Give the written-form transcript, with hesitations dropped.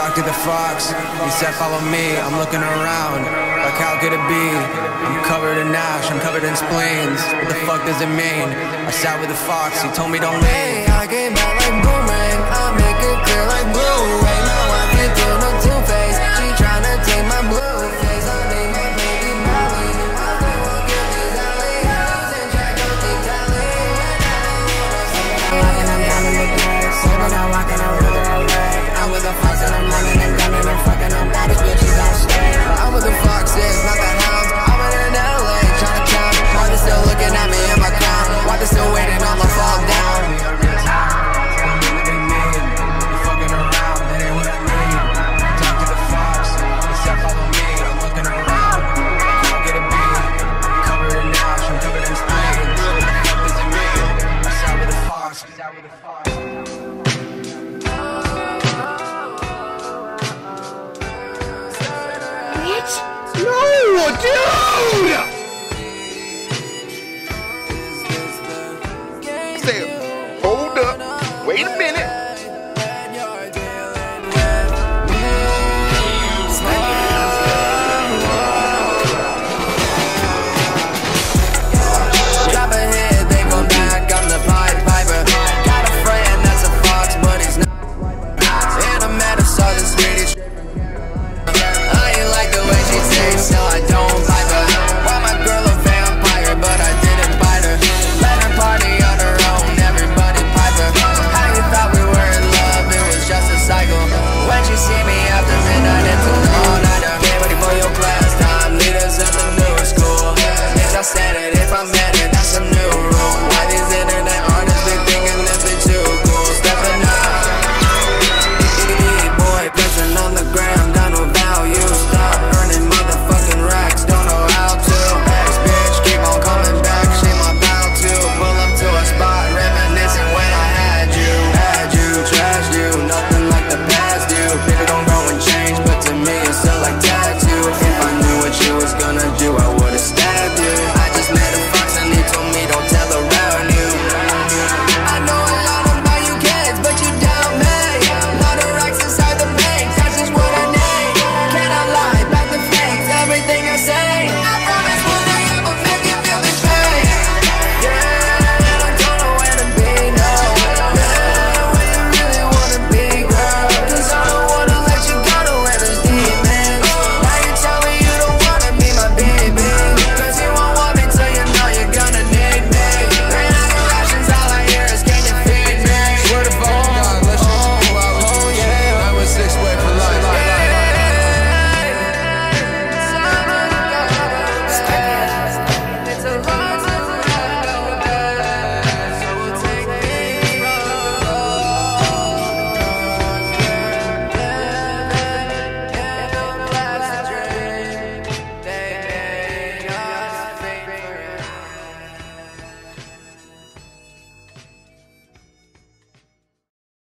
talked to the fox, he said follow me. I'm looking around, like how could it be? I'm covered in ash, I'm covered in spleens. What the fuck does it mean? I sat with the fox, he told me don't leave. Hey, I came back like boomerang, I make it clear like blue. Right now I can't do no two-face, she tryna take my blue face. I need my baby Molly, I think we'll get these alleys and check out the tally. I'm walking, I'm down in the place, sipping, I'm walking, I'm with her away. I'm with the fox and I'm running and gunning and fucking on baddest bitches on stage. I'm with the foxes, not the hounds. I'm in LA, tryna count. Why they still looking at me in my crown? Why they still waiting on the fall down? No, dude! Say, hold up, wait a minute.